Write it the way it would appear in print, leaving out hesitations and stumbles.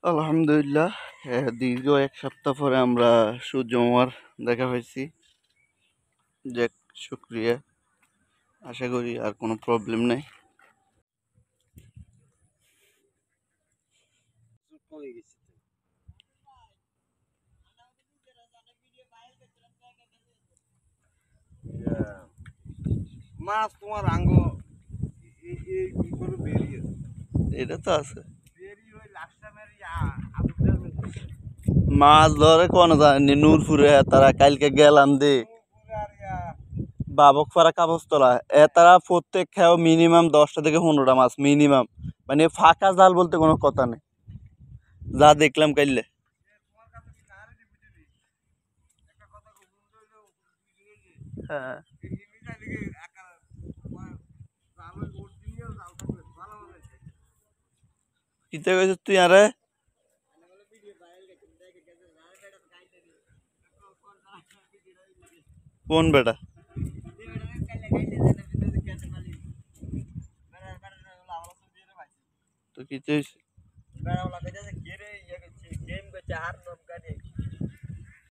আলহামদুলিল্লাহ, দীর্ঘ এক সপ্তাহ পরে আমরা সূর্য মামার দেখা হয়েছি। যাক, শুক্রিয়া। আশা করি আর কোনো প্রবলেম নেই। মাছ তোমার আঙ্গ বেরিয়েছে, এটা তো আছে। বেরিয়ে ওই লাস্টটা মেরে আদুটার মধ্যে মাছ ধরে কোন জানি নূরপুরে তারা কালকে গেলাম দে আর বাবক পাড়া কাগজতলা তারা প্রত্যেক খেয়েও মিনিমাম 10টা থেকে 15টা মাছ মিনিমাম। মানে ফাঁকা জাল বলতে কোনো কথা নেই, যা দেখলাম কাইলে। তোমার কাছে কি না রে বুঝলি একটা কথা বলতে হইলো হ্যাঁ, হিমিটা দিকে একা জাল ওই অরিজিনাল জাল থাকলে ভালো হবে। কিতে কইছিস তুই আরে? কোন বেটা? তো কিতে হইছে? বেড়াওয়ালা কইতাছে কে রে ইয়া করছে গেম করছে হার নম কানে